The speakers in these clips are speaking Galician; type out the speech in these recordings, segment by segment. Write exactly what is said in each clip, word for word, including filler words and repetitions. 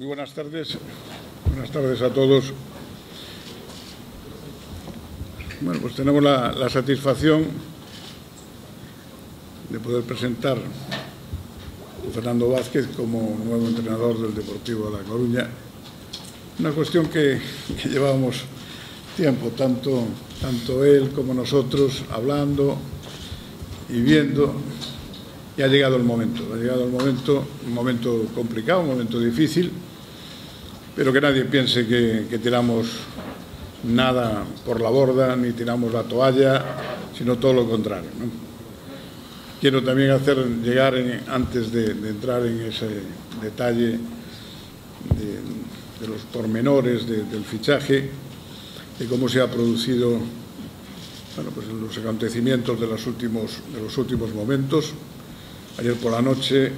Muy buenas tardes. Buenas tardes a todos. Bueno, pues tenemos la, la satisfacción de poder presentar a Fernando Vázquez como nuevo entrenador del Deportivo de La Coruña. Una cuestión que, que llevábamos tiempo, tanto, tanto él como nosotros, hablando y viendo, y ha llegado el momento. Ha llegado el momento, un momento complicado, un momento difícil, pero que nadie piense que, que tiramos nada por la borda, ni tiramos la toalla, sino todo lo contrario, ¿no? Quiero también hacer llegar, en, antes de, de entrar en ese detalle de, de los pormenores de, del fichaje, de cómo se ha producido, bueno, pues los acontecimientos de los últimos, de los últimos momentos. Ayer por la noche,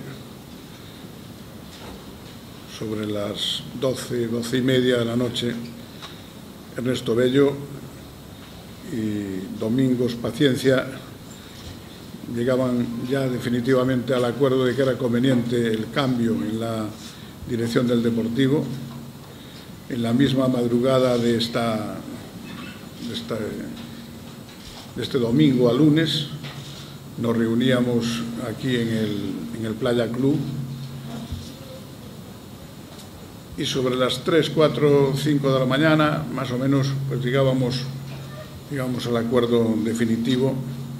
sobre las doce, doce y media de la noche, Ernesto Bello y Domingos Paciencia llegaban ya definitivamente al acuerdo de que era conveniente el cambio en la dirección del Deportivo. En la misma madrugada de, esta, de, esta, de este domingo a lunes nos reuníamos aquí en el, en el Playa Club y sobre las tres, cuatro, cinco de la mañana, más o menos, pues llegábamos, llegábamos al acuerdo definitivo,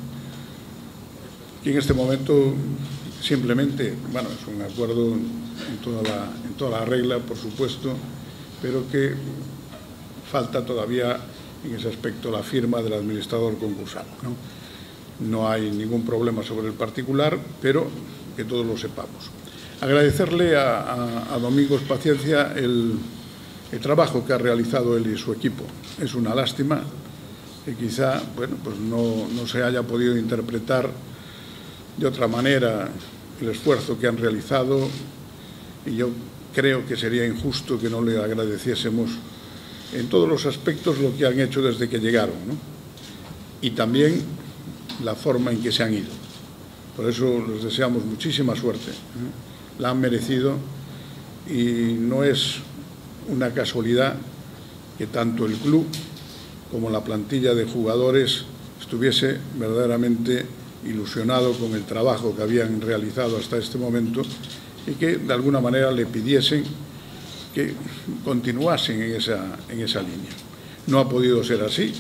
que en este momento simplemente, bueno, es un acuerdo en toda la, en toda la regla, por supuesto, pero que falta todavía en ese aspecto la firma del administrador concursal, ¿no? No hay ningún problema sobre el particular, pero que todos lo sepamos. Agradecerle a, a, a Domingos Paciencia el, el trabajo que ha realizado él y su equipo. Es una lástima que quizá, bueno, pues no, no se haya podido interpretar de otra manera el esfuerzo que han realizado, y yo creo que sería injusto que no le agradeciésemos en todos los aspectos lo que han hecho desde que llegaron, ¿no? Y también la forma en que se han ido. Por eso les deseamos muchísima suerte, ¿eh? La han merecido, y no es una casualidad que tanto el club como la plantilla de jugadores estuviese verdaderamente ilusionado con el trabajo que habían realizado hasta este momento, y que de alguna manera le pidiesen que continuasen en esa, en esa línea. No ha podido ser así,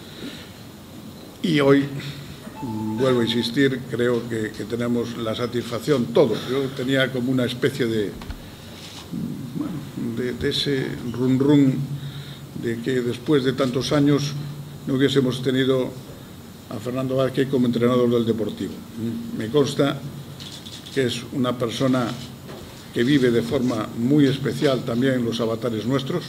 y hoy, vuelvo a insistir, creo que, que tenemos la satisfacción todos. Yo tenía como una especie de, bueno, de, de ese run run de que después de tantos años no hubiésemos tenido a Fernando Vázquez como entrenador del Deportivo. Me consta que es una persona que vive de forma muy especial también los avatares nuestros,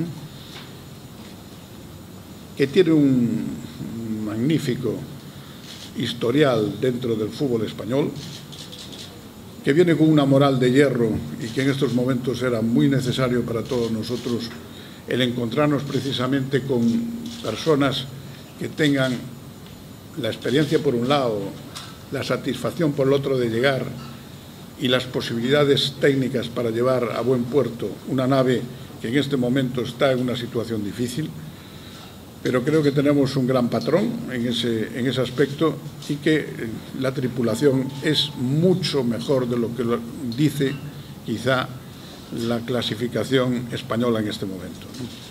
que tiene un magnífico historial dentro del fútbol español, que viene con una moral de hierro, y que en estos momentos era muy necesario para todos nosotros el encontrarnos precisamente con personas que tengan la experiencia por un lado, la satisfacción por el otro de llegar, y las posibilidades técnicas para llevar a buen puerto una nave que en este momento está en una situación difícil. Pero creo que tenemos un gran patrón en ese, en ese aspecto, y que la tripulación es mucho mejor de lo que lo dice quizá la clasificación española en este momento.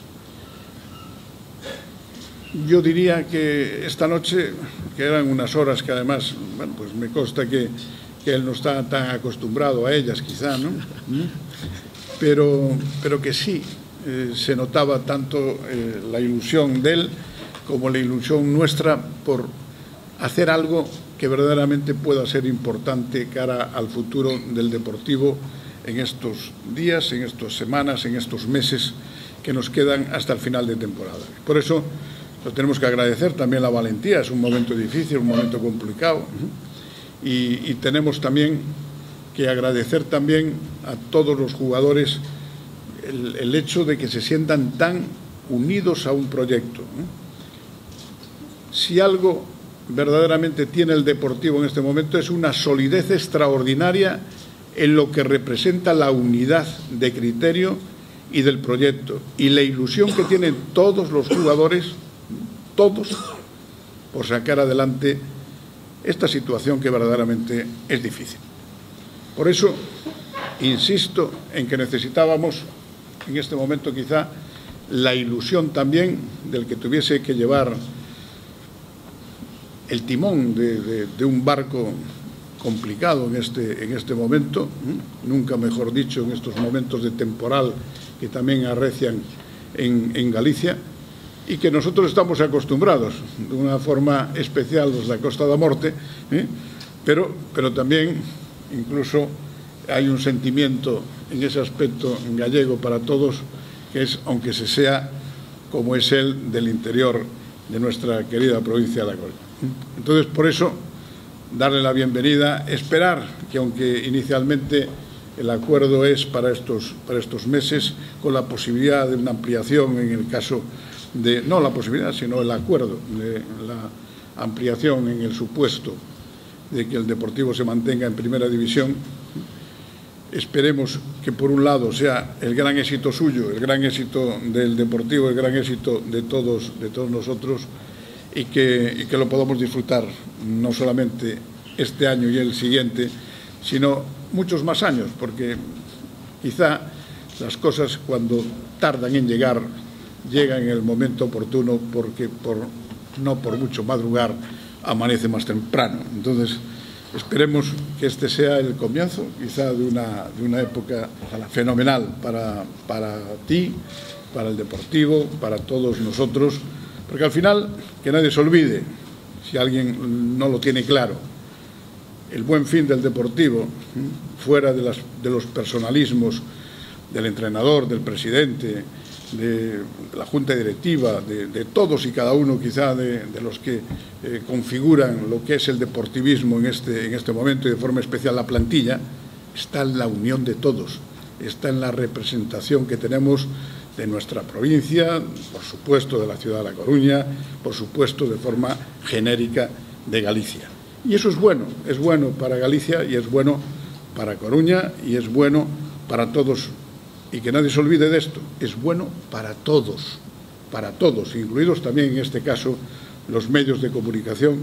Yo diría que esta noche, que eran unas horas que además, bueno, pues me consta que, que él no está tan acostumbrado a ellas quizá, ¿no? Pero, pero que sí. Eh, se notaba tanto eh, la ilusión de él como la ilusión nuestra por hacer algo que verdaderamente pueda ser importante cara al futuro del Deportivo en estos días, en estas semanas, en estos meses que nos quedan hasta el final de temporada. Por eso lo tenemos que agradecer también la valentía. Es un momento difícil, un momento complicado, y, y tenemos también que agradecer también a todos los jugadores El, el hecho de que se sientan tan unidos a un proyecto, ¿no? Si algo verdaderamente tiene el Deportivo en este momento es una solidez extraordinaria en lo que representa la unidad de criterio y del proyecto y la ilusión que tienen todos los jugadores, todos, por sacar adelante esta situación que verdaderamente es difícil. Por eso, insisto en que necesitábamos, en este momento quizá, la ilusión también del que tuviese que llevar el timón de, de, de un barco complicado en este, en este momento, nunca mejor dicho, en estos momentos de temporal que también arrecian en, en Galicia, y que nosotros estamos acostumbrados de una forma especial los de la Costa da Morte, ¿eh? pero, pero también incluso hay un sentimiento en ese aspecto en gallego para todos, que es, aunque se sea como es el del interior de nuestra querida provincia de La Coruña. Entonces, por eso, darle la bienvenida, esperar que, aunque inicialmente el acuerdo es para estos, para estos meses, con la posibilidad de una ampliación en el caso de, no la posibilidad, sino el acuerdo de la ampliación en el supuesto de que el Deportivo se mantenga en primera división. Esperemos que, por un lado, sea el gran éxito suyo, el gran éxito del Deportivo, el gran éxito de todos, de todos nosotros, y que, y que lo podamos disfrutar no solamente este año y el siguiente, sino muchos más años, porque quizá las cosas, cuando tardan en llegar, llegan en el momento oportuno, porque por, no por mucho madrugar amanece más temprano. Entonces, esperemos que este sea el comienzo, quizá, de una, de una época fenomenal para, para ti, para el Deportivo, para todos nosotros, porque al final, que nadie se olvide, si alguien no lo tiene claro, el buen fin del Deportivo, fuera de, las, de los personalismos del entrenador, del presidente, de la Junta Directiva, de, de todos y cada uno quizá de, de los que eh, configuran lo que es el deportivismo en este, en este momento, y de forma especial la plantilla, está en la unión de todos, está en la representación que tenemos de nuestra provincia, por supuesto de la ciudad de La Coruña, por supuesto de forma genérica de Galicia. Y eso es bueno, es bueno para Galicia y es bueno para Coruña y es bueno para todos. Y que nadie se olvide de esto, es bueno para todos, para todos, incluidos también en este caso los medios de comunicación,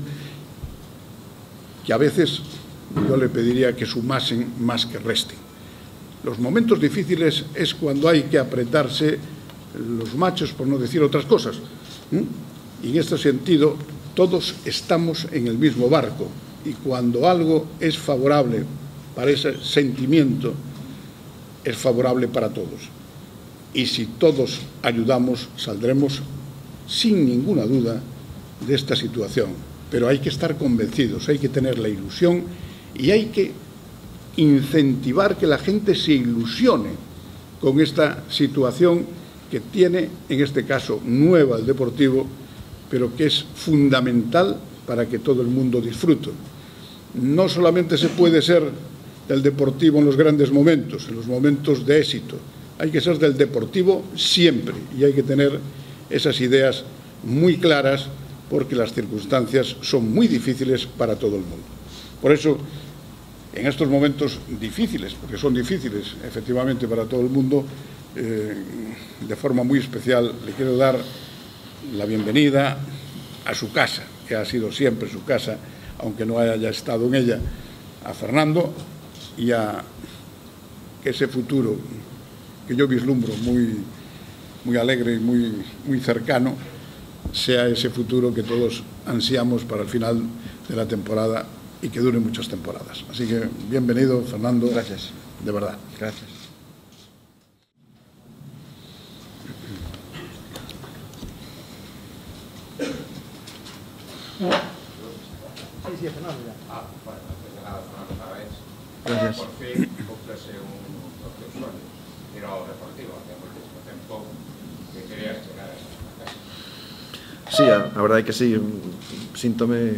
que a veces yo le pediría que sumasen más que resten. Los momentos difíciles es cuando hay que apretarse los machos, por no decir otras cosas. ¿Mm? Y en este sentido, todos estamos en el mismo barco, y cuando algo es favorable para ese sentimiento, es favorable para todos. Y si todos ayudamos, saldremos sin ninguna duda de esta situación. Pero hay que estar convencidos, hay que tener la ilusión y hay que incentivar que la gente se ilusione con esta situación que tiene, en este caso, nueva el Deportivo, pero que es fundamental para que todo el mundo disfrute. No solamente se puede ser del Deportivo en los grandes momentos, en los momentos de éxito. Hay que ser del Deportivo siempre y hay que tener esas ideas muy claras, porque las circunstancias son muy difíciles para todo el mundo. Por eso, en estos momentos difíciles, porque son difíciles efectivamente para todo el mundo, eh, de forma muy especial le quiero dar la bienvenida a su casa, que ha sido siempre su casa, aunque no haya estado en ella, a Fernando, y a que ese futuro que yo vislumbro muy, muy alegre y muy, muy cercano sea ese futuro que todos ansiamos para el final de la temporada y que dure muchas temporadas. Así que bienvenido, Fernando. Gracias. De verdad. Gracias. Sí, sí, Fernando ya. Ah, bueno, antes de nada, Fernando, parabéns. Gracias. Por fin, cúmplese un dos teus sueños. Ir ao Deportivo, hace muchísimo tempo que querías chegar a esa casa. Sí, a, a verdade é que sí, síntome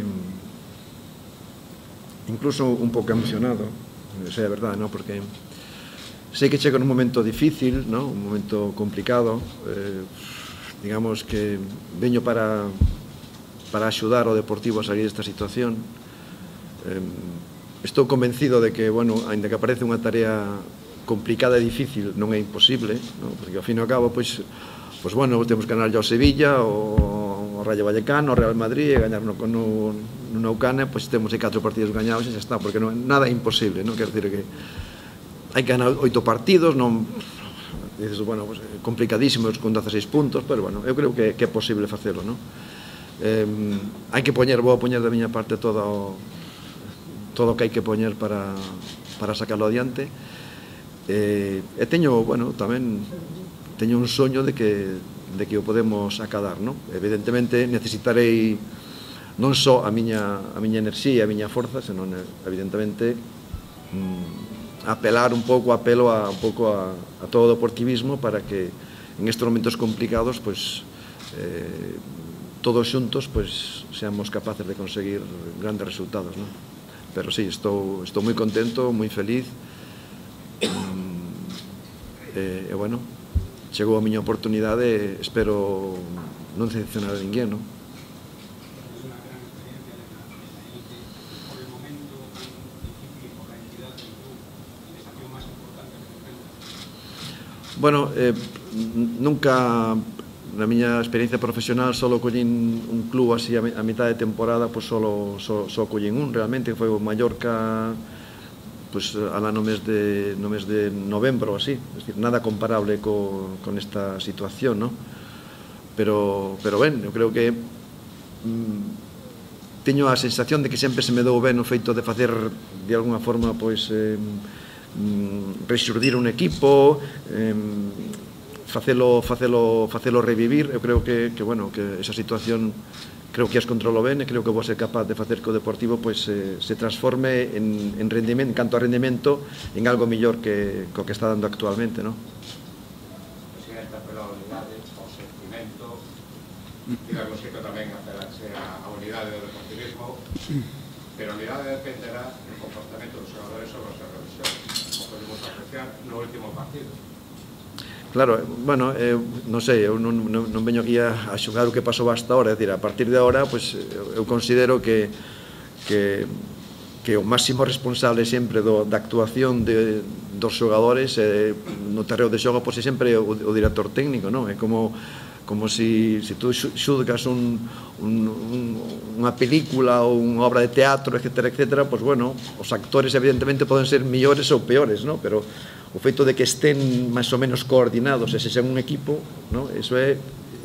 incluso un pouco emocionado, sei a verdade, ¿no? Porque sei que chega nun momento difícil, ¿no? Un momento complicado, eh, digamos que veño para para axudar ao Deportivo a salir desta situación, eh, estou convencido de que, bueno, ainda que aparece unha tarea complicada e difícil, non é imposible, non? Porque ao fin e ao cabo, pois, pois bueno, temos que ganar ao Sevilla, o, o Rayo Vallecano, o Real Madrid, e gañar no, no, no Nou Camp, pois temos aí catro partidos gañados e xa está, porque non, nada é imposible, non? Quero dicir que hai que ganar oito partidos, non, dices, bueno, pues, complicadísimos con dezaseis puntos, pero bueno, eu creo que, que é posible facelo, non? Eh, hai que poñer, vou a poñer da miña parte todo o, todo o que hai que poñer para, para sacarlo adiante. Eh, e teño, bueno, tamén teño un soño de que, de que o podemos acadar, non? Evidentemente necesitarei non só a miña, a miña enerxía, a miña forza, senón evidentemente mm, apelar un pouco, apelo a, un pouco a, a todo o deportivismo para que en estes momentos complicados, pues, eh, todos xuntos, pues, seamos capaces de conseguir grandes resultados, non? Pero sí, estou, estou moi contento, moi feliz. E, e bueno, chegou a miña oportunidade e espero non decepcionar a ninguén, non? Bueno, eh, nunca na miña experiencia profesional solo collín un club así a mitad de temporada, pues solo, solo, solo collín un realmente, que foi o Mallorca, pues alá no mes de, no mes de novembro ou así, es decir, nada comparable co, con esta situación, ¿no? Pero, pero ben, eu creo que mm, teño a sensación de que sempre se me dou ben o feito de facer de alguna forma, pois, eh, mm, rexurdir un equipo, eh, facelo, facelo, facelo revivir. Eu creo que, que, bueno, que esa situación creo que as controlo ben e creo que vou ser capaz de facer que o Deportivo, pois, eh, se transforme en, en rendimento, en canto a rendimento, en algo millor que co que está dando actualmente, non? Presidenta, pela unidade, o sentimento, digamos que tamén apelarse a unidade do deportivismo, pero a unidade dependerá do comportamento dos xogadores sobre os errores, como podemos apreciar no último partido. Claro, bueno, eu non sei, eu non, non, non veño aquí a, a xogar o que pasou hasta ahora, é dicir, a partir de ahora, pues, eu considero que, que, que o máximo responsable sempre do, da actuación de, dos xogadores eh, no terreo de xogo, pues, é sempre o, o director técnico, non? É como, como si, si tú xulgas un, un, un, unha película ou unha obra de teatro, etcétera, etcétera, pues, bueno, os actores evidentemente poden ser millores ou peores, non? Pero o feito de que estén máis ou menos coordinados e se sean un equipo, ¿no? Eso é,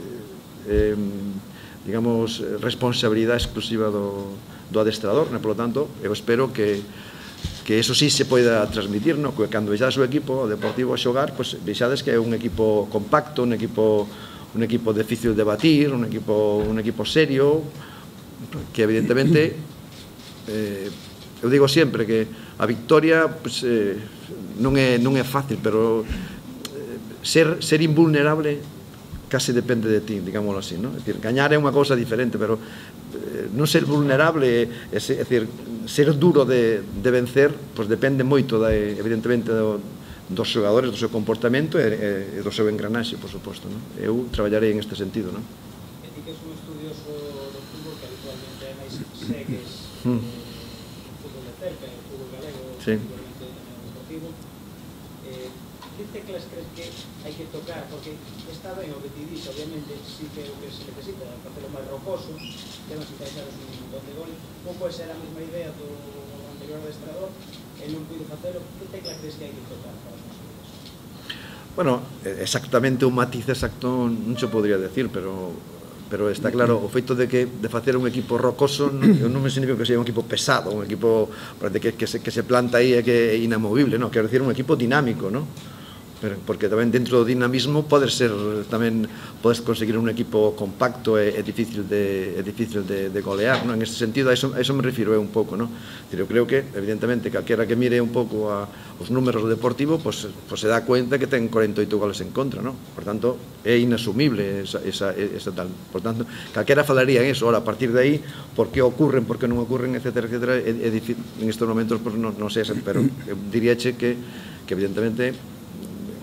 eh, digamos, responsabilidade exclusiva do, do adestrador, ¿no? Por lo tanto, eu espero que, que eso sí se poida transmitir, ¿no? Que cando vexades o equipo o Deportivo a xogar, pues, vexades que é un equipo compacto, un equipo, un equipo difícil de batir, un equipo, un equipo serio, que evidentemente, eh, eu digo sempre que a victoria, pues, eh, non é, non é fácil, pero eh, ser, ser invulnerable case depende de ti, digámoslo así, ¿no? É dicir, gañar é unha cousa diferente, pero eh, non ser vulnerable, é, é dicir, ser duro de, de vencer, pues depende moito, da, evidentemente, do, dos xogadores, do seu comportamento e, e do seu engranaxe, por suposto, ¿no? Eu traballarei en este sentido, ¿no? E ti que és un estudioso do fútbol que habitualmente é máis segues mm. o fútbol de cerca, o fútbol galego, sí. habitualmente tamén o deportivo, eh, que teclas crees que hai que tocar? Porque está ben o que ti dís, obviamente, sí que é o que se necesita, facelo máis rocoso, debes encaixaros un montón de goles, non pode ser a mesma idea do anterior adestrador, e non puido facelo, que tecla crees que hai que tocar para conseguir eso? Bueno, exactamente un matiz exacto non se podría decir, pero pero está claro, o feito de que de facer un equipo rocoso non, non me significa que sea un equipo pesado, un equipo que, que, se, que se planta aí e que é inamovible, no, quero decir un equipo dinámico, no? Pero, porque tamén dentro do dinamismo pode ser tamén podes conseguir un equipo compacto e, e difícil de é difícil de, de golear, no? En ese sentido a eso, a eso me refiro eu un pouco, no? Eu creo que evidentemente calquera que mire un pouco a, os números do Deportivo, pues, pues se dá cuenta que ten cuarenta e oito goles en contra, no? Por tanto, é inasumible esa, esa, esa tal. Por tanto, calquera falaría en eso. Ahora, a partir de aí, por que ocurren, por que non ocurren, etcétera, etcétera, é, é difícil, en estes momentos pues, non, non sei, pero eu diríache que, que evidentemente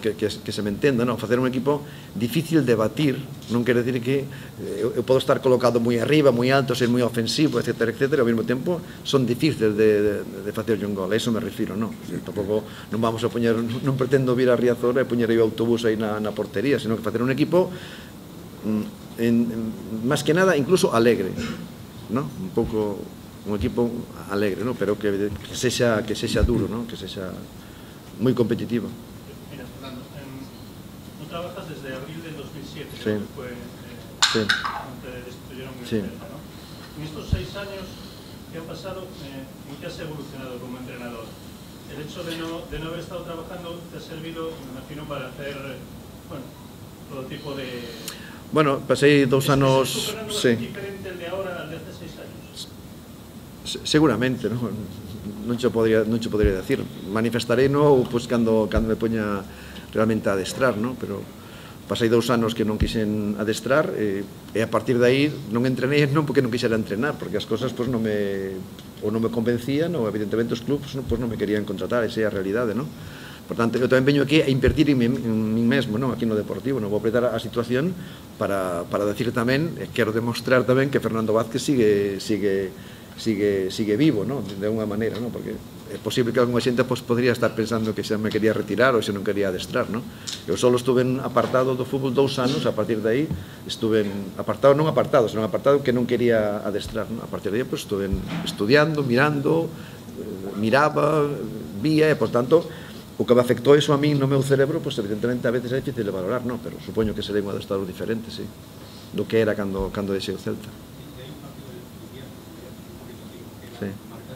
que, que, que se me entenda, non? Facer un equipo difícil de batir non quere decir que eu, eu podo estar colocado moi arriba, moi alto, ser moi ofensivo, etcétera, etcétera, ao mesmo tempo son difíciles de, de, de facer un gol, a iso me refiro, non? Tampouco non vamos a poñer, non pretendo vir a Riazor e poñer aí o autobús aí na, na portería, sino que facer un equipo en, en, máis que nada incluso alegre, non? Un pouco un equipo alegre, non? Pero que, que sexa que sexa duro, non? Que sexa moi competitivo. Mira, Fernando, tú trabajas desde abril del dos mil siete, sí. que fue eh, sí. cuando te destituyeron el sí. Celta, ¿no? En estos seis años que han pasado, eh, ¿en qué has evolucionado como entrenador? El hecho de no, de no haber estado trabajando te ha servido, me imagino, para hacer, bueno, todo tipo de... Bueno, pasei dous anos... ¿Es sí. diferente el de ahora al de hace seis años? Seguramente, non? Non che podría, non che podría decir. Manifestarei no pois, cando, cando me poña realmente a adestrar, non? Pero pasei dous anos que non quixen adestrar e, e a partir de aí non entrenei non porque non quixera entrenar, porque as cosas pois, non me, ou non me convencían ou evidentemente os clubs pois, non me querían contratar, esa é a realidade, non? Por tanto, eu tamén veño aquí a invertir en min mesmo, non? Aquí no Deportivo, non vou apretar a situación para, para decir tamén, e quero demostrar tamén que Fernando Vázquez sigue, sigue, sigue, sigue vivo, non? De unha maneira, non? Porque é posible que alguna xente pues, podría estar pensando que xa me quería retirar ou xa non quería adestrar, non? Eu só estuve apartado do fútbol dous anos, a partir de aí estuve apartado, non apartado, senón apartado que non quería adestrar, non? A partir de aí pues, estuve estudiando, mirando, miraba, vía e, por tanto, o que me afectou iso a mí no meu cerebro, pois evidentemente a veces é difícil de valorar, non? Pero supoño que serei un adestrador diferente, sí, do que era cando, cando deixei o Celta. Sí.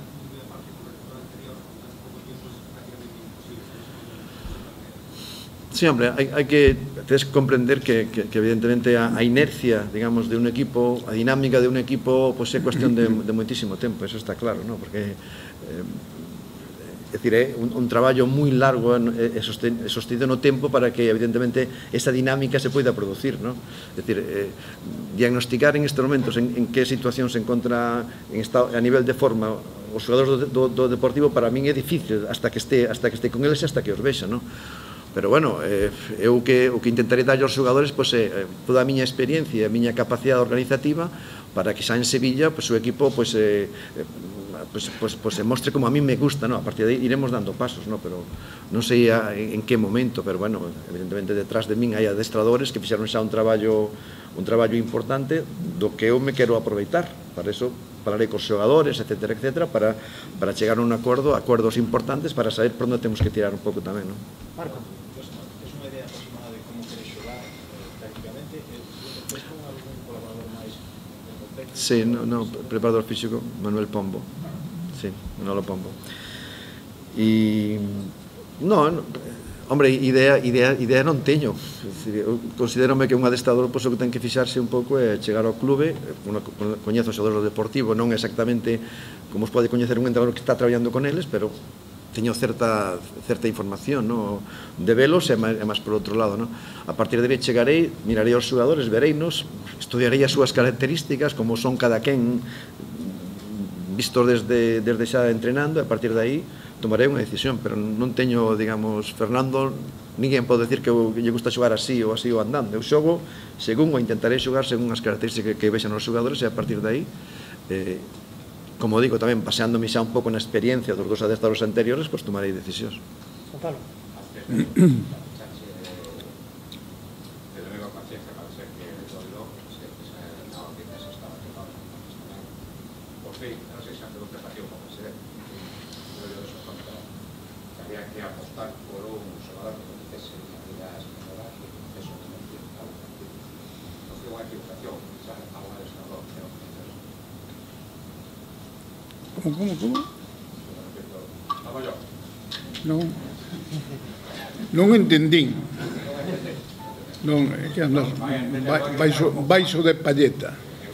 Sí, hombre, hai, hai que tens que comprender que, que, que evidentemente a, a inercia, digamos, de un equipo, a dinámica de un equipo, pois é cuestión de, de moitísimo tempo, eso está claro, non? Porque eh, é dicir, é un, un traballo moi largo e sostido no tempo para que, evidentemente, esa dinámica se poida producir, non? É dicir, eh, diagnosticar en estes momentos en, en que situación se encontra en estado, a nivel de forma os xogadores do, do, do Deportivo, para min é difícil hasta que este, hasta que este con eles e hasta que os vexa, non? Pero, bueno, eh, eu que, o que intentaré dar aos xogadores pois, é toda a miña experiencia e a miña capacidade organizativa para que xa en Sevilla pois, o equipo pois, eh, Pues, pues, pues se mostre como a mí me gusta, ¿no? A partir de aí iremos dando pasos, ¿no? Pero non sei a, en que momento, pero bueno, evidentemente detrás de min hai adestradores que fixeron xa un traballo un traballo importante do que eu me quero aproveitar. Para eso falarei cos xogadores, etcétera, etcétera, para, para chegar a un acordo, acordos importantes para saber por onde temos que tirar un pouco tamén, ¿no? Marco, pues, es unha idea aproximada de como queres xogar prácticamente, despois con algún colaborador máis técnico? Sí, no, no, preparador físico, Manuel Pombo. Sí, Manolo Pombo. E no, no, hombre, idea, idea, idea non teño. Eu considérome que un adestrador pois, o que ten que fixarse un pouco é chegar ao clube, una, coñezo os xogadores do Deportivo, non exactamente como os pode coñecer un entrenador que está traballando con eles, pero teño certa, certa información, no? De velos e máis, e máis por outro lado, no? A partir de aí chegarei, mirarei aos xogadores, vereinos, estudiarei as súas características, como son cada quen vistos desde, desde xa entrenando, e a partir de aí tomarei unha decisión, pero non teño, digamos, Fernando, ninguén pode decir que lle gusta xogar así ou así ou andando. Eu xogo según, ou intentarei xogar según as características que vexan os xogadores, e a partir de aí, eh, como digo, tamén paseándome xa un pouco na experiencia dos dos adestradores anteriores, pois tomarei decisións. Gonzalo. Que apostar por un xogador que coñecese habilidades mejorar e proceso de mentir algo partido. Non foi unha equivocación, xa a un adestrador que non coñecese. Como, como, como? Estaba yo. Non. Non entendín. Non, é que andas baixo, baixo de palleta.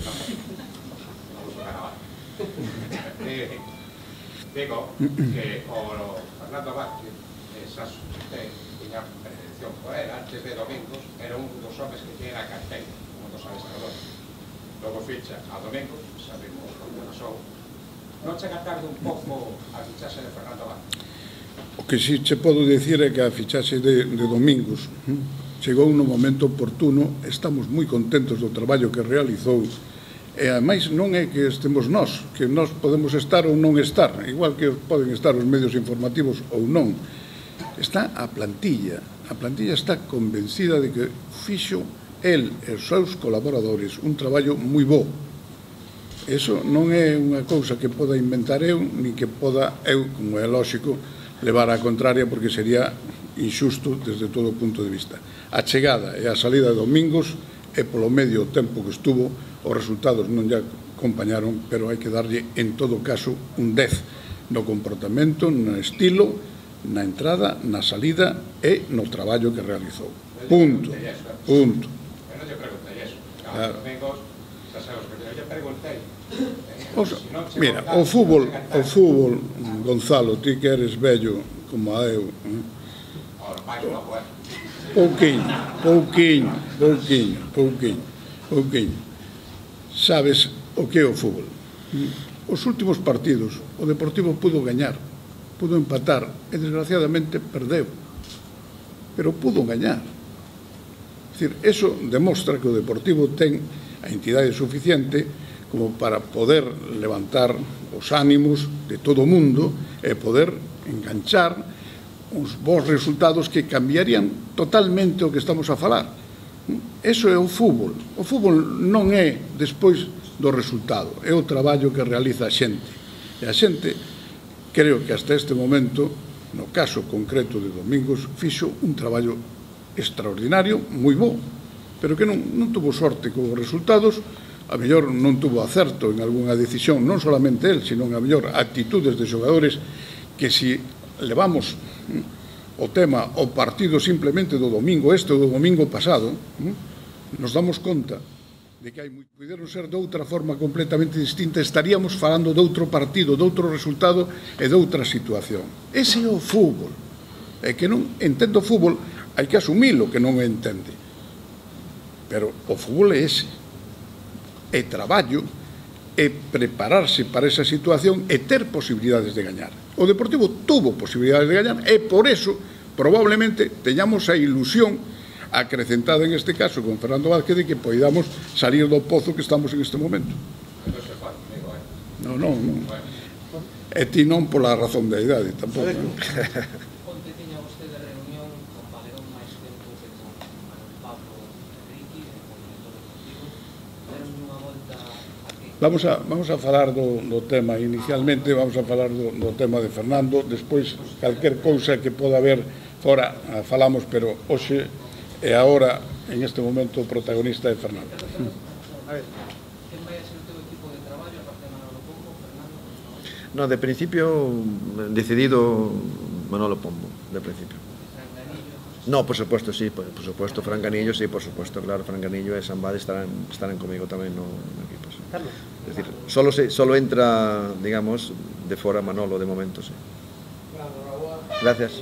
Digo que o Fernando Vázquez, esas usted tiña prevención por él, antes de Domingos, era un dos homes que tiene a carteira, un dos adestradores. Logo ficha a Domingos, sabemos como pasou. Non chega tarde un pouco a fichaxe de Fernando Vázquez? O que si che podo dicir é que a fichaxe de, de Domingos chegou no momento oportuno, estamos moi contentos do traballo que realizou, e ademais non é que estemos nós, que nós podemos estar ou non estar, igual que poden estar os medios informativos ou non, está a plantilla, a plantilla está convencida de que fixo el e os seus colaboradores un traballo moi bo. Eso non é unha cousa que poda inventar eu, ni que poda eu, como é lóxico, levar a contraria, porque sería injusto desde todo o punto de vista. A chegada e a salida de Domingos e polo medio tempo que estuvo, os resultados non lle acompañaron, pero hai que darlle en todo caso un dez no comportamento, no estilo, na entrada, na salida e no traballo que realizou. Punto. Punto. Eu non lle preguntei eso. Claro. Domingos, xa sabes que eu lle preguntei. Mira, o fútbol, o fútbol, Gonzalo, ti que eres vello como a eu, pouquiño, pouquiño, pouquiño, pouquiño, pouquiño. Sabes o que é o fútbol? Os últimos partidos, o Deportivo pudo gañar, pudo empatar e desgraciadamente perdeu, pero pudo gañar. É dicir, eso demostra que o Deportivo ten a entidade suficiente como para poder levantar os ánimos de todo o mundo e poder enganchar uns bons resultados que cambiarían totalmente o que estamos a falar. Eso é o fútbol. O fútbol non é despois do resultado, é o traballo que realiza a xente. E a xente, creo que hasta este momento, no caso concreto de Domingos, fixo un traballo extraordinario, moi bo, pero que non, non tuvo sorte con os resultados. A mellor non tuvo acerto en algunha decisión, non solamente el, sino a mellor actitudes de xogadores que si levamos o tema o partido simplemente do domingo este ou do domingo pasado, nos damos conta de que hai puderon ser de outra forma completamente distinta, estaríamos falando de outro partido, de outro resultado e de outra situación. Ese é o fútbol. É que non entendo o fútbol, hai que asumilo que non o entende. Pero o fútbol é ese. É traballo, é prepararse para esa situación e ter posibilidades de gañar. O Deportivo tuvo posibilidades de gañar e por eso probablemente teñamos a ilusión acrecentada en este caso con Fernando Vázquez de que poidamos salir do pozo que estamos en este momento. Non, non, non. E ti non pola razón da idade, tampouco. Onte tiña vostede reunión con Valerón máis tempo que con Manuel Pablo Enrique, con o director deportivo. Deron unha volta a que... Vamos a, vamos a falar do, do tema inicialmente, vamos a falar do, do tema de Fernando, despois calquer cousa que poda haber fora falamos, pero hoxe e agora, en este momento, o protagonista é Fernando. A ver, quen vai a ser o teu equipo de traballo, aparte de Manolo Pombo, Fernando? No, de principio, decidido Manolo Pombo, de principio. No, por supuesto, sí, por, por supuesto, Fran Ganillo, sí, por supuesto, claro, Fran Ganillo e Sambade estarán, estarán conmigo tamén no, no equipo, sí. Carlos. Es decir, solo, se, solo entra, digamos, de fora Manolo de momento, sí. Gracias.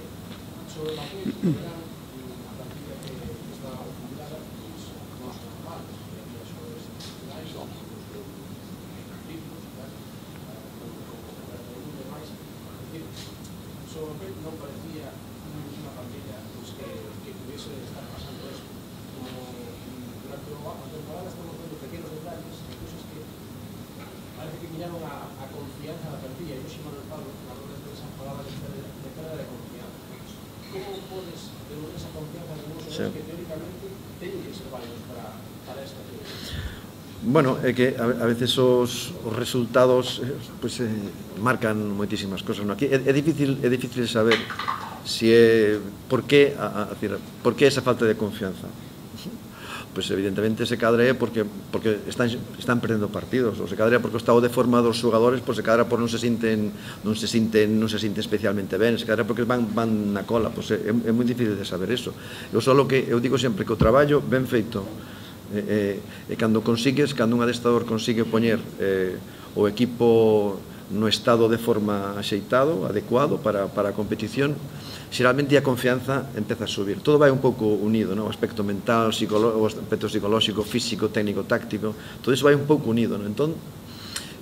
Non parecía unha pandemia pues, que, que pudiese estar pasando eso. Como durante a temporada estamos vendo pequenos detalles de cosas que parece que miraron a, a confianza da plantilla. Eu, Manuel Pablo, na rueda de prensa, falaba de pérdida de confianza. Como podes devolver esa confianza de unos sí. que teóricamente teñen que ser válidos para, para esta teoría? Bueno, é que a veces os, os resultados pues, eh, marcan moitísimas cosas, no? Aquí é, é difícil é difícil saber si é por que a, a, decir, por que esa falta de confianza. Pues evidentemente se cadra é porque porque están están perdendo partidos, ou se cadra porque o estado de forma dos xogadores, pues se cadra por non se sinten non se sinten non se sinten especialmente ben, se cadra porque van van na cola, pues é, é moi difícil de saber eso. Eu só que eu digo sempre que o traballo ben feito E, e, e cando consigues, cando un adestrador consigue poñer eh, o equipo no estado de forma axeitado, adecuado para, para a competición, xeralmente a confianza empeza a subir. Todo vai un pouco unido, no? O aspecto mental, o aspecto psicolóxico, físico, técnico, táctico, todo iso vai un pouco unido, no? Entón,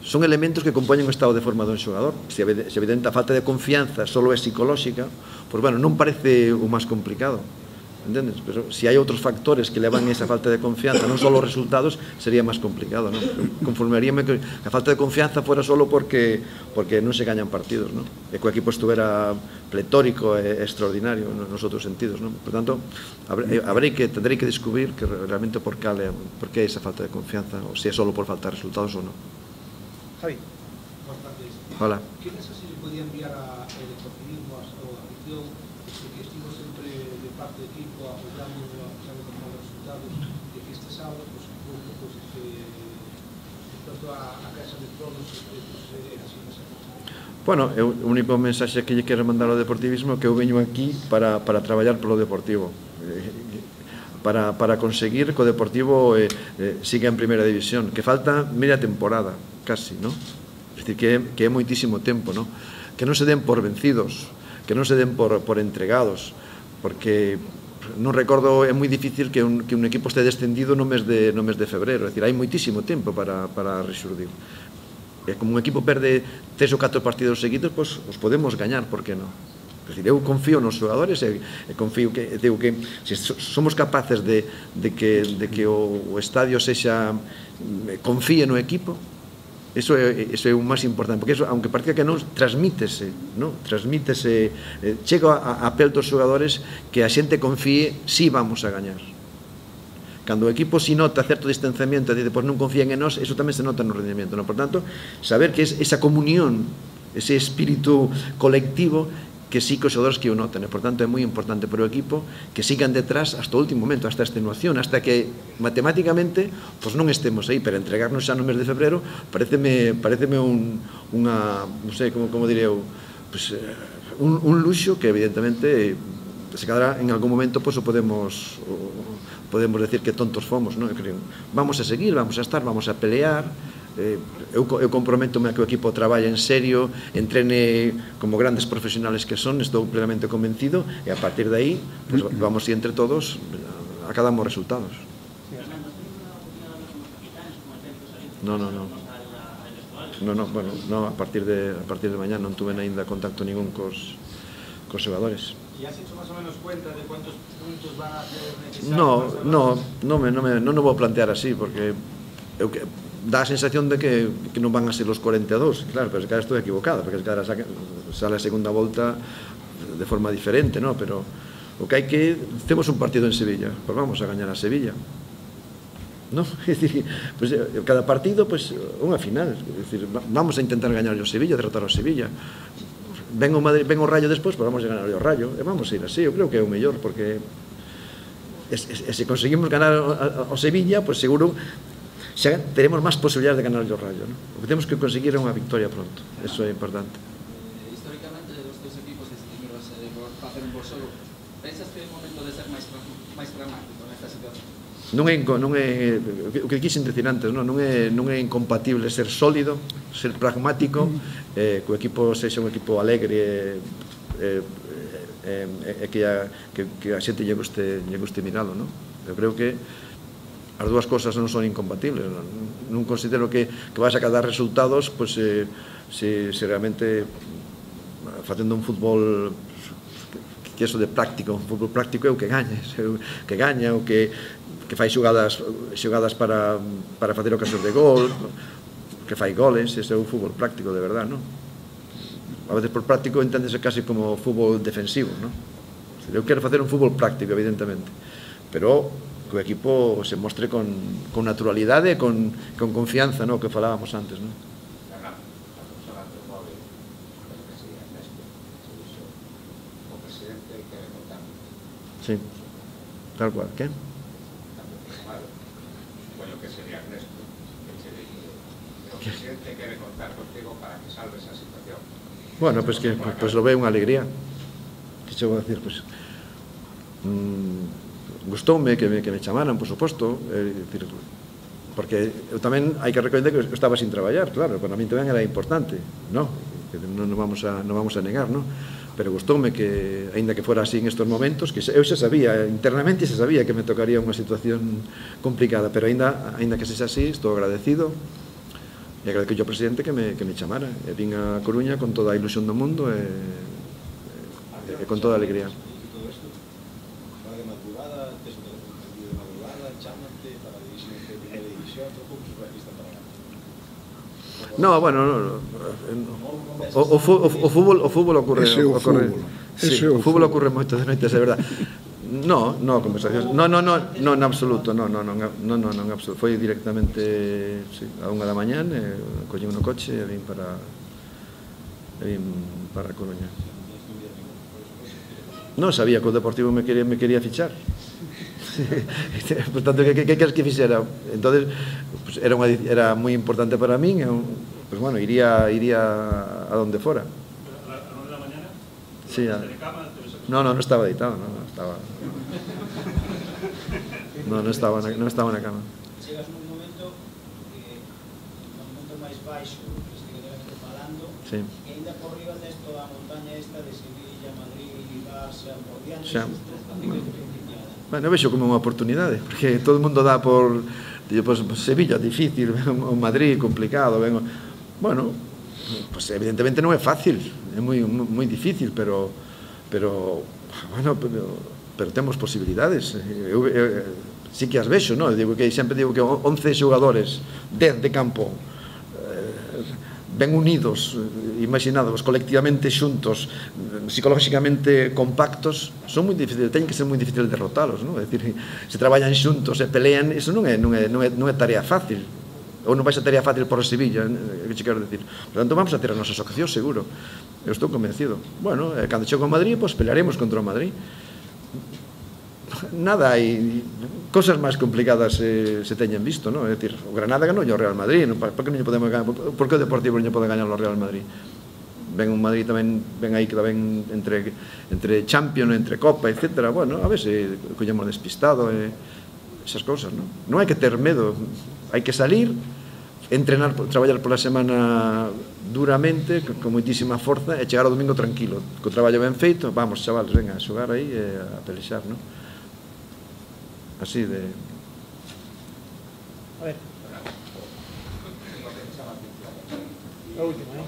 son elementos que compoñen o estado de forma dun xogador. Se evidente a falta de confianza só é psicolóxica, pois, bueno, non parece o máis complicado, entendes? Pero se hai outros factores que levan esa falta de confianza, non só os resultados, sería máis complicado, non? Conformaríame que a falta de confianza fora só porque porque non se gañan partidos, non? E que o equipo estuvera pletórico e extraordinario nos outros sentidos, non? Por tanto, habrei que, tendrei que descubrir que realmente por cal é, por que esa falta de confianza, ou se é só por falta de resultados ou non. Javi. Buenas tardes. Hola. ¿Qué mensaje le podía enviar a el deportivismo, a la afición, que estuvo siempre de parte del equipo apoyando a pesar de los malos resultados, y que este sábado, pues, un poco, pues, que en cuanto a, a casa de todos, pues, era así mensaje? Bueno, o único mensaxe que lle quero mandar ao deportivismo é que eu veño aquí para, para traballar polo deportivo, para, para conseguir que o deportivo eh, eh, siga en primeira división, que falta media temporada, casi, ¿no? Es decir, que, que é moitísimo tempo, ¿no? Que non se den por vencidos, que non se den por, por entregados, porque non recordo, é moi difícil que un, que un equipo este descendido no mes de, no mes de febrero, é dicir, hai moitísimo tempo para, para resurdir. E como un equipo perde tres ou catro partidos seguidos, pois os podemos gañar, por que non? É dicir, eu confío nos xogadores e, e confío que, digo que se somos capaces de, de que, de que o, o estadio sexa, confíe no equipo, Eso é, eso é o máis importante, porque eso, aunque parece que non, transmítese, non? Transmítese, eh, chega a, a pel dos xogadores que a xente confíe, si vamos a gañar. Cando o equipo si nota certo distanciamento e dice, pois non confían en nós, eso tamén se nota no rendimento, non? Por tanto, saber que es esa comunión, ese espírito colectivo, que sí que os xogadores que o noten, e por tanto é moi importante para o equipo que sigan detrás hasta o último momento, hasta a extenuación, hasta que matemáticamente pois non estemos aí, pero entregarnos xa no mes de febrero pareceme, pareceme un, unha, non sei, como, como diré eu, pues, un, un luxo que evidentemente se quedará en algún momento, pois o podemos o, podemos decir que tontos fomos, non? Eu creo, vamos a seguir, vamos a estar, vamos a pelear. Eh, eu, eu comprometome a que o equipo traballe en serio, entrene como grandes profesionales que son, estou plenamente convencido, e a partir de aí pues, vamos ir entre todos acadamos resultados. No, no, no. No, no, bueno, no, a partir de a partir de mañá non tuve aínda contacto ningún cos cos xogadores. ¿Y has hecho más o menos cuenta de cuántos puntos van a ser necesarios? No, no, no me, no me, non o vou plantear así, porque eu que dá a sensación de que, que non van a ser os cuarenta e dous, claro, pero se cara estou equivocado, porque se cara sale a segunda volta de forma diferente, no? Pero o que hai que, temos un partido en Sevilla, pois vamos a gañar a Sevilla, no? É dicir, pues, cada partido, pues, unha final, é dicir, vamos a intentar gañar o Sevilla, derrotar o Sevilla. Ven o, Madrid, ven o Rayo despois, pois vamos a ganar o Rayo, e vamos a ir así, eu creo que é o mellor, porque e, e, e se conseguimos ganar o Sevilla, pois seguro xa teremos máis posibilidades de ganar o Rayo, ¿no? O que temos que conseguir é unha victoria pronto, eso é importante. Eh, históricamente, dos dos equipos desde que vas a facer un bo xogo, pensas que é o momento de ser máis, máis pragmático nesta situación? Non é, non é, o que quixen decir antes, non, non, é, non é incompatible ser sólido, ser pragmático, eh, que o equipo sexa un equipo alegre, e eh, eh, eh, que, a, que, que a xente lle guste, lle guste miralo, non? Eu creo que as dúas cosas non son incompatibles, non, non considero que, que vas a dar resultados, pois, eh, se, se realmente facendo un fútbol que eso de práctico, un fútbol práctico é o que gaña, que gaña, o que, que fai xogadas, xogadas para, para facer ocasións de gol, que fai goles, ese é un fútbol práctico de verdad, non? A veces por práctico enténdese casi como fútbol defensivo, non? Eu quero facer un fútbol práctico, evidentemente, pero que o equipo se mostre con, con naturalidade e con, con confianza, no? Que falábamos antes, non? Sí, tal cual, ¿qué? Bueno, que sería Ernesto, que se dice, el presidente quiere contar contigo para que salve esa situación. Bueno, pues que pues, pues lo veo unha alegría. Que che vou decir, pues mmm, gustoume que me, que me chamaran, por suposto, é dicir, porque eu tamén hai que reconocer que eu estaba sin traballar, claro, para mí tamén era importante, no? Que non nos vamos a, non vamos a negar, no? Pero gustoume que, aínda que fora así en estes momentos, que eu xa sabía, internamente xa sabía que me tocaría unha situación complicada, pero aínda, aínda que sexa así, estou agradecido e agradezco ao presidente que me, que me chamara, e vin a Coruña con toda a ilusión do mundo e, e, e con toda a alegría. No, bueno, no, no, o, o, o, o fútbol o fútbol ocorre, ese o ocorre fútbol. Sí, ese o fútbol fútbol. ocorre moito de noites, é verdad. No, no, conversacións. No, no, no, no, en absoluto, no, no, no, no, no, no, en absoluto. Foi directamente, sí, a unha da mañán, e collín no coche e vin para e vin para Coruña. Non sabía que o Deportivo me quería me quería fichar. Por tanto, que, que, que queres que fixera? Entonces, pues, era, unha, era moi importante para min, e, pues bueno, iría iría a donde fora. ¿A las nueve de la mañana? Sí, a... ¿De cama? No, no, no estaba editado, no, no estaba. No, no estaba, na, no estaba na cama. Chegas nun momento que no momento máis baixo que estivemos falando, Sí. e ainda por riba desto a montaña esta de Sevilla, Madrid, Barça, por diante, Xa. xusto, que que principiada. Bueno, vexo como unha oportunidade, porque todo o mundo dá por, digo, pues, Sevilla difícil, o Madrid complicado, ben, bueno, pues evidentemente non é fácil, é moi moi difícil, pero pero bueno, pero, pero temos posibilidades. Eu, eu, sí que as vexo, non? Digo que sempre digo que once xogadores, dez de campo, eh, ben unidos, imaginados, colectivamente xuntos, psicológicamente compactos, son moi difíciles, teñen que ser moi difíciles derrotalos, non? É dicir, se traballan xuntos e pelean, iso non é, non é, non é, non é tarea fácil, ou non vai ser tarea fácil por Sevilla, que che quero dicir. Por tanto, vamos a ter as nosas ocasións, seguro. Eu estou convencido. Bueno, eh, cando chego a Madrid, pois pues, pelearemos contra o Madrid. Nada hai cosas máis complicadas se, se teñen visto, non? É dicir, o Granada ganou o Real Madrid, non? Por que non lle podemos ganar? Por que o Deportivo non lle pode ganar o Real Madrid? Ven un Madrid tamén, ven aí que tamén entre entre Champions, entre Copa, etcétera. Bueno, a ver se collemos despistado e esas cousas, non? Non hai que ter medo, hai que salir, entrenar, traballar pola semana duramente, con moitísima forza, e chegar o domingo tranquilo, co traballo ben feito. Vamos, chavales, venga, a xogar aí e a pelexar, non? Así de... A ver. La última, ¿eh?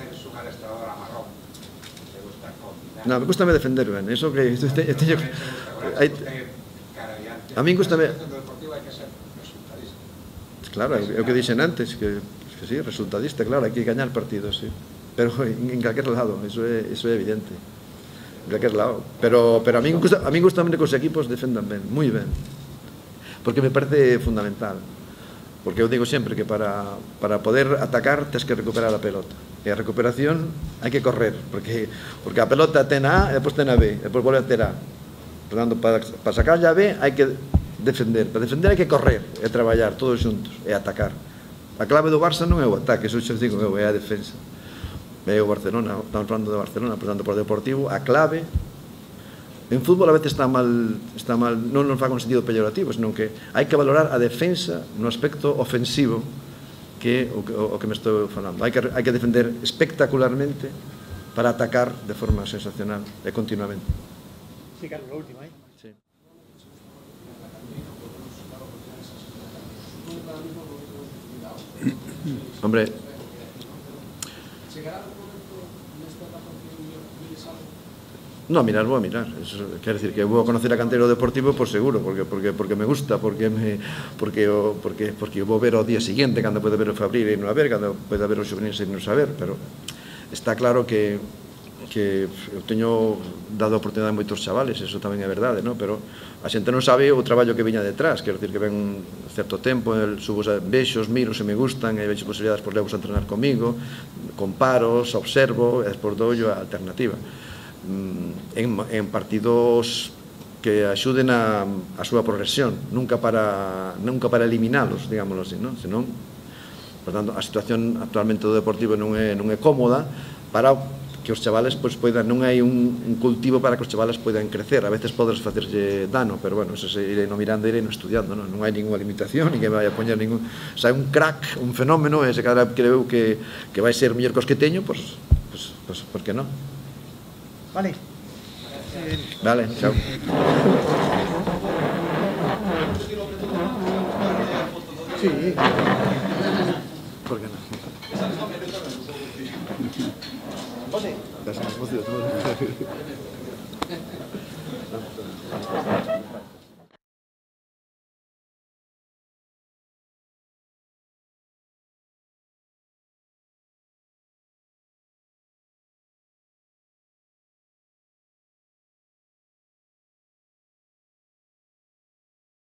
No, me gusta me defender ben, eso que... Esto, te, teño, hai, a min gusta me... Claro, é o que dixen antes, que, que sí, resultadista, claro, hai que gañar partidos, sí. Pero en, en calquer lado, eso é, eso é evidente. En calquer lado. Pero, pero a min gusta, a min gusta que os equipos defendan ben, moi ben. Porque me parece fundamental. Porque eu digo sempre que para, para poder atacar tens que recuperar a pelota. E a recuperación hai que correr, porque, porque a pelota ten a A e depois ten a B, e depois volve a ter A. Por tanto, para, para sacar a B hai que defender. Para defender hai que correr e traballar todos xuntos e atacar. A clave do Barça non é o ataque, eso xa digo eu, é a defensa. É o Barcelona, estamos falando de Barcelona, por tanto, por Deportivo, a clave... En fútbol a veces está mal, está mal, non nos fa con sentido peyorativo, senón que hai que valorar a defensa no aspecto ofensivo, que o, o, o que me estou falando. Hai que, hai que defender espectacularmente para atacar de forma sensacional e continuamente. Sí, Carlos, la última, ¿eh? Sí. Hombre, no, mirar, vou a mirar. Eso, quer decir que vou a conocer a cantera do Deportivo por seguro, porque porque porque me gusta, porque me porque o porque porque vou ver o día seguinte, cando pode ver o Fabril e non a ver, cando pode ver o Xuvenil e non saber, pero está claro que que eu teño dado oportunidade a moitos chavales, eso tamén é verdade, non? Pero a xente non sabe o traballo que viña detrás, quero dicir que ven un certo tempo, el subo vexos, miro se me gustan, e vexo posibilidades por levos a entrenar comigo, comparos, observo, e despois doullo a alternativa. En, en partidos que axuden a, a súa progresión, nunca para nunca para eliminalos, digámoslo así, non? Senón, por tanto, a situación actualmente do Deportivo non é non é cómoda para que os chavales pois poidan, non hai un, un cultivo para que os chavales poidan crecer, a veces podes facerlle dano, pero bueno, eso se irei no mirando, irei no estudiando, non? Non hai ninguna limitación, ni que vai a poñer ningún, o sea, un crack, un fenómeno, e se cada creo que que vai ser mellor cos que teño, pois pois pois por que non? Vale. Vale, chao. Sí. ¿Por qué no? Das emociones.